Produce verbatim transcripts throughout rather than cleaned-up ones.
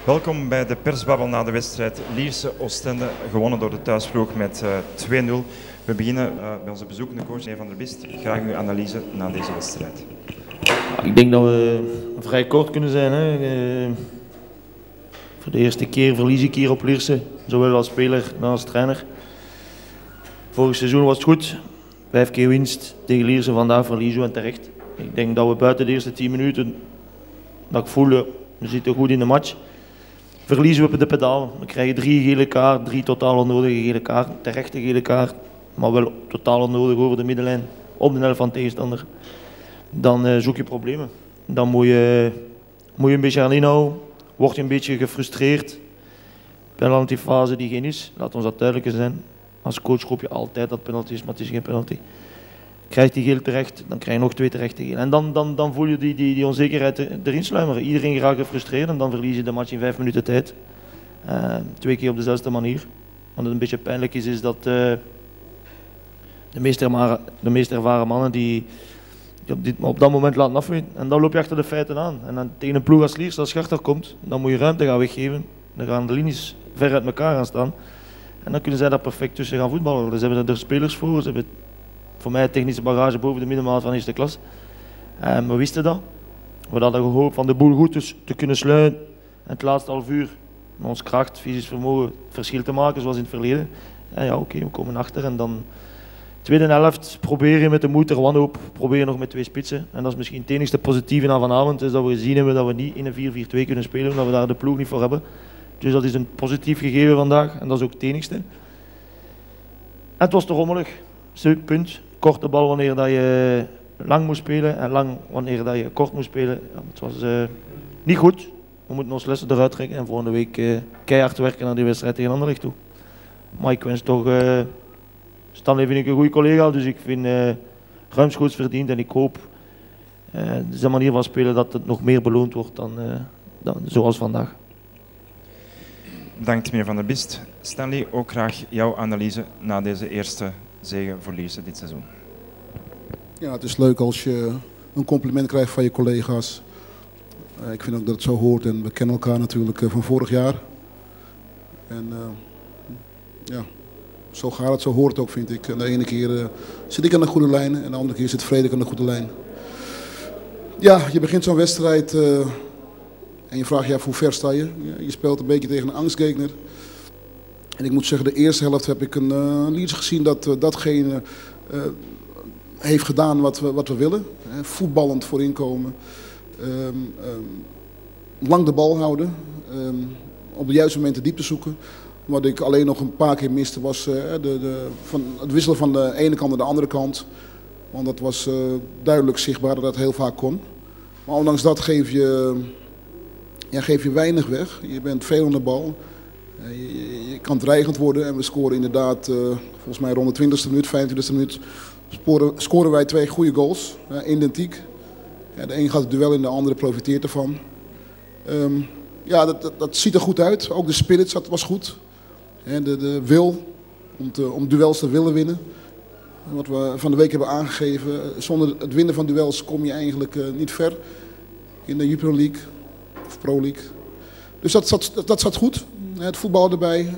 Welkom bij de persbabbel na de wedstrijd Lierse-Oostende, gewonnen door de thuisploeg met uh, twee nul. We beginnen uh, bij onze bezoekende coach, meneer Van der Bist. Graag uw analyse na deze wedstrijd. Ik denk dat we vrij kort kunnen zijn. Hè. Uh, voor de eerste keer verlies ik hier op Lierse, zowel als speler als als trainer. Vorig seizoen was het goed. Vijf keer winst tegen Lierse, vandaag verliezen we en terecht. Ik denk dat we buiten de eerste tien minuten, dat ik voel, we zitten goed in de match. Verliezen we op de pedaal. We krijgen drie gele kaarten, drie totaal onnodige gele kaarten, terechte gele kaart, maar wel totaal onnodig over de middenlijn, op de helft van de tegenstander. Dan uh, zoek je problemen. Dan moet je, moet je een beetje aan inhouden, word je een beetje gefrustreerd. Penaltyfase die geen is, laat ons dat duidelijk zijn. Als coach hoop je altijd dat penalty is, maar het is geen penalty. Krijgt die geel terecht, dan krijg je nog twee terechte geel. En dan, dan, dan voel je die, die, die onzekerheid erin sluimeren. Iedereen geraakt gefrustreerd en dan verlies je de match in vijf minuten tijd. Uh, twee keer op dezelfde manier. Wat een beetje pijnlijk is, is dat uh, de, meest ervaren, de meest ervaren mannen die, die op, dit, op dat moment laten afweten. En dan loop je achter de feiten aan. En dan tegen een ploeg als Lierse, als Schachter komt, dan moet je ruimte gaan weggeven. Dan gaan de linies ver uit elkaar gaan staan. En dan kunnen zij daar perfect tussen gaan voetballen. Dus ze hebben er spelers voor. Ze hebben voor mij technische bagage boven de middenmaat van eerste klas. Um, we wisten dat. We hadden gehoopt van de boel goed dus te kunnen sluiten. En het laatste half uur met ons kracht, fysisch vermogen, het verschil te maken zoals in het verleden. En ja, oké, okay, we komen achter. En dan tweede helft proberen met de moed er wanhoop. Proberen nog met twee spitsen. En dat is misschien het enigste positieve na vanavond. Is dat we gezien hebben dat we niet in een vier vier twee kunnen spelen. Omdat we daar de ploeg niet voor hebben. Dus dat is een positief gegeven vandaag. En dat is ook het enigste. En het was te rommelig. Punt. Korte bal wanneer dat je lang moest spelen en lang wanneer dat je kort moest spelen. Ja, het was uh, niet goed. We moeten ons lessen eruit trekken en volgende week uh, keihard werken naar die wedstrijd tegen Anderlecht toe. Maar ik wens toch, uh, Stanley vind ik een goede collega, dus ik vind uh, ruimschoots verdiend en ik hoop uh, zijn manier van spelen dat het nog meer beloond wordt dan, uh, dan zoals vandaag. Bedankt meneer Van der Bist. Stanley, ook graag jouw analyse na deze eerste zege voor Lierse dit seizoen. Ja, het is leuk als je een compliment krijgt van je collega's. Uh, ik vind ook dat het zo hoort en we kennen elkaar natuurlijk uh, van vorig jaar. En uh, ja, zo gaat het, zo hoort het ook vind ik. En de ene keer uh, zit ik aan de goede lijn en de andere keer zit Frederik aan de goede lijn. Ja, je begint zo'n wedstrijd uh, en je vraagt je af hoe ver sta je. Je speelt een beetje tegen een angstgegner. En ik moet zeggen, de eerste helft heb ik een uh, Lierse gezien dat uh, datgene uh, heeft gedaan wat we, wat we willen. Hè, voetballend voorin komen. Um, um, lang de bal houden. Um, op de juiste momenten diepte zoeken. Wat ik alleen nog een paar keer miste was uh, de, de, van het wisselen van de ene kant naar de andere kant. Want dat was uh, duidelijk zichtbaar dat dat heel vaak kon. Maar ondanks dat geef je, ja, geef je weinig weg. Je bent veel aan de bal. Je, je, je kan dreigend worden en we scoren inderdaad, uh, volgens mij rond de twintigste minuut, vijfentwintigste minuut, scoren, scoren wij twee goede goals, uh, identiek. Ja, de een gaat het duel in, de andere profiteert ervan. Um, ja, dat, dat, dat ziet er goed uit, ook de spirit zat, was goed. He, de, de wil om, te, om duels te willen winnen. Wat we van de week hebben aangegeven, zonder het winnen van duels kom je eigenlijk uh, niet ver in de Jupiler League of Pro League. Dus dat zat, dat, dat zat goed. Het voetbal erbij, uh,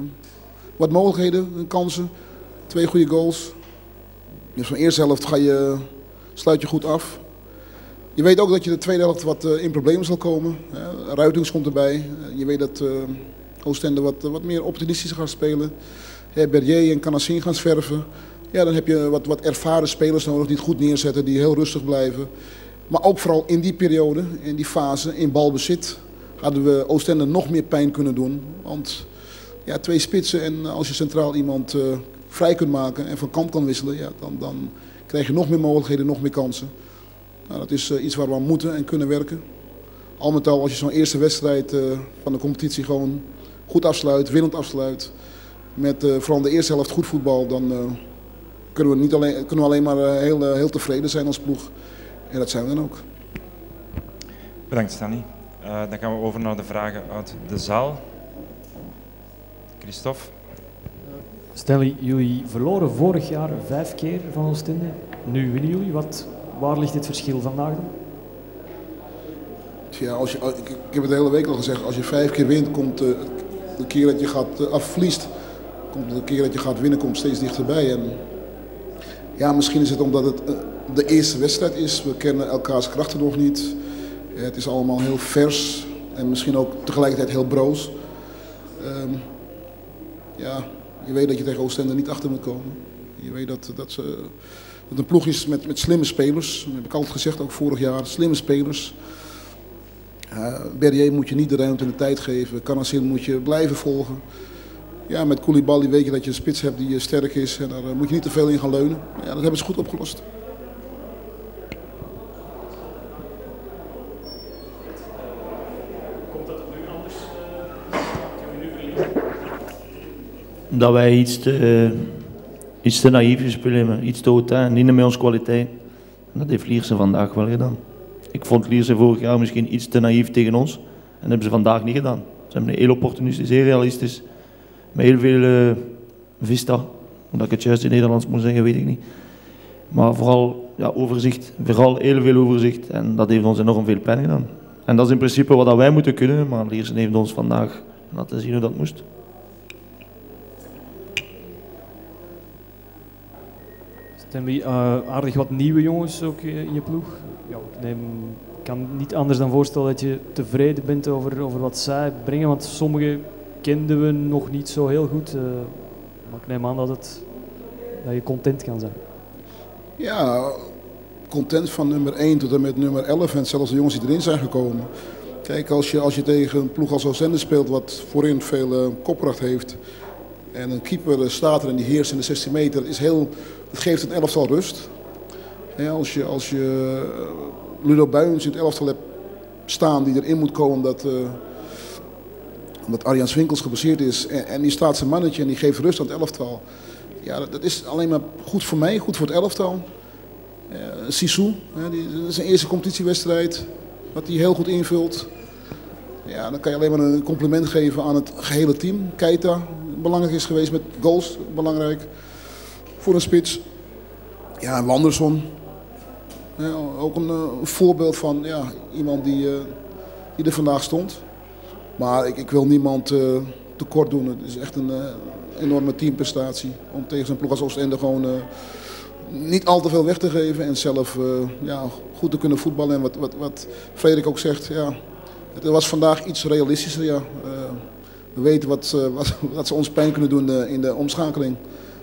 wat mogelijkheden, kansen, twee goede goals. Dus van de eerste helft ga je, sluit je goed af. Je weet ook dat je de tweede helft wat uh, in problemen zal komen. Uh, Ruitings komt erbij. Uh, je weet dat uh, Oostende wat, uh, wat meer optimistisch gaat spelen. Uh, Berrier en Canassin gaan zwerven. Ja, dan heb je wat, wat ervaren spelers nodig die het goed neerzetten, die heel rustig blijven. Maar ook vooral in die periode, in die fase, in balbezit, hadden we Oostende nog meer pijn kunnen doen. Want ja, twee spitsen en als je centraal iemand uh, vrij kunt maken en van kant kan wisselen, ja, dan, dan krijg je nog meer mogelijkheden, nog meer kansen. Nou, dat is uh, iets waar we aan moeten en kunnen werken. Al met al, als je zo'n eerste wedstrijd uh, van de competitie gewoon goed afsluit, winnend afsluit, met uh, vooral de eerste helft goed voetbal, dan uh, kunnen we, niet alleen, kunnen we alleen maar uh, heel, uh, heel tevreden zijn als ploeg. En dat zijn we dan ook. Bedankt Stanley. Uh, dan gaan we over naar de vragen uit de zaal. Christophe. Stanley, jullie verloren vorig jaar vijf keer van Oostende. Nu winnen jullie. Wat, waar ligt dit verschil vandaag dan? Ja, als je, ik, ik heb het de hele week al gezegd, als je vijf keer wint, komt uh, de keer dat je gaat uh, afverliest, komt de keer dat je gaat winnen, komt steeds dichterbij. En ja, misschien is het omdat het uh, de eerste wedstrijd is. We kennen elkaars krachten nog niet. Uh, het is allemaal heel vers en misschien ook tegelijkertijd heel broos. Uh, ja, je weet dat je tegen Oostende niet achter moet komen. Je weet dat, dat, ze, dat het een ploeg is met, met slimme spelers. Dat heb ik altijd gezegd, ook vorig jaar. Slimme spelers. Uh, Berrier moet je niet de ruimte en de tijd geven. Canacil moet je blijven volgen. Ja, met Koulibaly weet je dat je een spits hebt die sterk is. En daar moet je niet te veel in gaan leunen. Ja, dat hebben ze goed opgelost. Komt dat het nu anders? Uh, kunnen we nu verliezen? Dat wij iets te, uh, iets te naïef spelen, iets te hautain, niet met onze kwaliteit. En dat heeft Lierse vandaag wel gedaan. Ik vond Lierse vorig jaar misschien iets te naïef tegen ons. En dat hebben ze vandaag niet gedaan. Ze hebben heel opportunistisch, heel realistisch. Met heel veel uh, vista. Omdat ik het juist in Nederlands moet zeggen, weet ik niet. Maar vooral ja, overzicht. Vooral heel veel overzicht. En dat heeft ons enorm veel pijn gedaan. En dat is in principe wat wij moeten kunnen. Maar Lierse heeft ons vandaag laten zien hoe dat moest. Stanley, uh, aardig wat nieuwe jongens ook in je ploeg. Ja, ik neem, kan niet anders dan voorstellen dat je tevreden bent over, over wat zij brengen, want sommige kenden we nog niet zo heel goed. Uh, maar ik neem aan dat, het, dat je content kan zijn. Ja, content van nummer één tot en met nummer elf en zelfs de jongens die erin zijn gekomen. Kijk, als je, als je tegen een ploeg als Oostende speelt wat voorin veel uh, kopkracht heeft en een keeper staat er en die heerst in de zestien meter, is heel, het geeft het elftal rust. Ja, als je, als je uh, Ludo Buijens in het elftal hebt staan die erin moet komen omdat, uh, omdat Arjan Swinkels geblesseerd is en, en die staat zijn mannetje en die geeft rust aan het elftal. Ja, dat, dat is alleen maar goed voor mij, goed voor het elftal. Uh, Sissou, uh, die, dat is zijn eerste competitiewedstrijd, wat hij heel goed invult. Ja, dan kan je alleen maar een compliment geven aan het gehele team. Keita, belangrijk is geweest met goals, belangrijk voor een spits. Ja, en Wanderson. Ja, ook een, een voorbeeld van ja, iemand die, uh, die er vandaag stond. Maar ik, ik wil niemand uh, tekort doen. Het is echt een uh, enorme teamprestatie om tegen zo'n ploeg als Oostende gewoon uh, niet al te veel weg te geven. En zelf uh, ja, goed te kunnen voetballen. En wat, wat, wat Frederik ook zegt, ja, het was vandaag iets realistischer. Ja. Uh, we weten wat, uh, wat, wat ze ons pijn kunnen doen uh, in de omschakeling.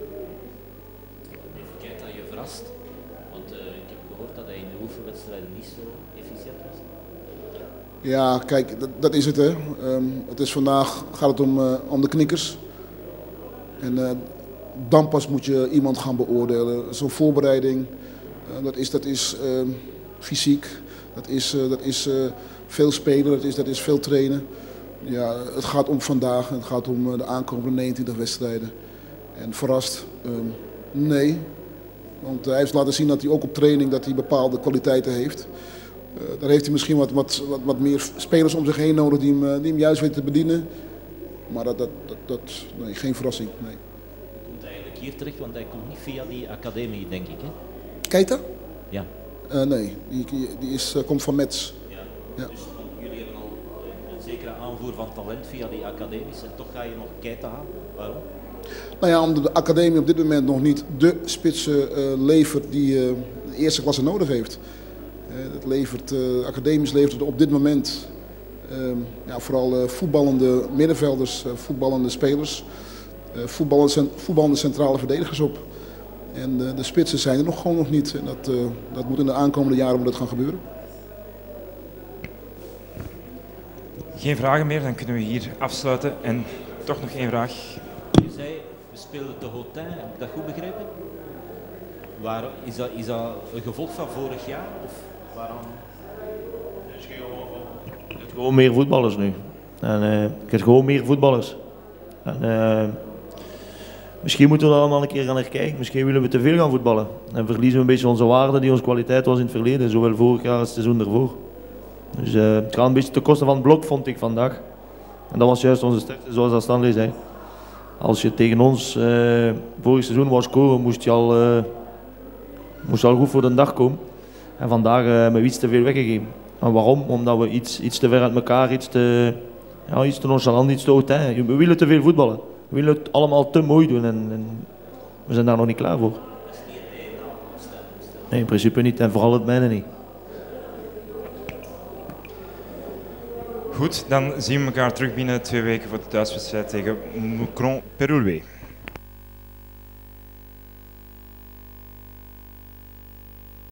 Ja, kijk, dat, dat is het hè. Um, het is vandaag gaat het om, uh, om de knikkers. En uh, dan pas moet je iemand gaan beoordelen. Zo'n voorbereiding, uh, dat is, dat is uh, fysiek, dat is, uh, dat is uh, veel spelen, dat is, dat is veel trainen. Ja, het gaat om vandaag, het gaat om uh, de aankomende negenentwintig wedstrijden. En verrast? Um, nee. Want hij heeft laten zien dat hij ook op training dat hij bepaalde kwaliteiten heeft. Uh, daar heeft hij misschien wat, wat, wat, wat meer spelers om zich heen nodig die hem, die hem juist weten te bedienen. Maar dat, dat, dat, dat nee, geen verrassing. Nee. Hij komt eigenlijk hier terecht, want hij komt niet via die academie, denk ik. Hè? Keita? Ja. Uh, nee, die, die is, uh, komt van Metz. Ja. Ja. Dus jullie hebben al een zekere aanvoer van talent via die academies en toch ga je nog Keita halen. Waarom? Nou ja, omdat de academie op dit moment nog niet de spitsen uh, levert die uh, de eerste klasse nodig heeft. Uh, dat levert, uh, academisch levert op dit moment uh, ja, vooral uh, voetballende middenvelders, uh, voetballende spelers, uh, voetballende, voetballende centrale verdedigers op. En uh, de spitsen zijn er nog gewoon nog niet. En dat, uh, dat moet in de aankomende jaren moet dat gaan gebeuren. Geen vragen meer, dan kunnen we hier afsluiten. En toch nog één vraag. Je zei, we speelden te hautain, heb ik dat goed begrepen? Waar, is, dat, is dat een gevolg van vorig jaar? Of waarom? Je hebt gewoon meer voetballers nu. En, uh, je hebt gewoon meer voetballers. En, uh, misschien moeten we er allemaal een keer gaan naar kijken. Misschien willen we te veel gaan voetballen. En verliezen we een beetje onze waarde die onze kwaliteit was in het verleden. Zowel vorig jaar als het seizoen ervoor. Dus uh, het gaat een beetje ten koste van het blok, vond ik vandaag. En dat was juist onze sterkte, zoals dat Stanley zei. Als je tegen ons uh, vorig seizoen wou scoren, moest je al, uh, moest je al goed voor de dag komen. En vandaag uh, hebben we iets te veel weggegeven. En waarom? Omdat we iets, iets te ver uit elkaar, iets te, ja, iets te nonchalant, iets te hautain. We willen te veel voetballen. We willen het allemaal te mooi doen en, en we zijn daar nog niet klaar voor. Nee, in principe niet en vooral het mijne niet. Goed, dan zien we elkaar terug binnen twee weken voor de thuiswedstrijd tegen Moucron-Perouloué.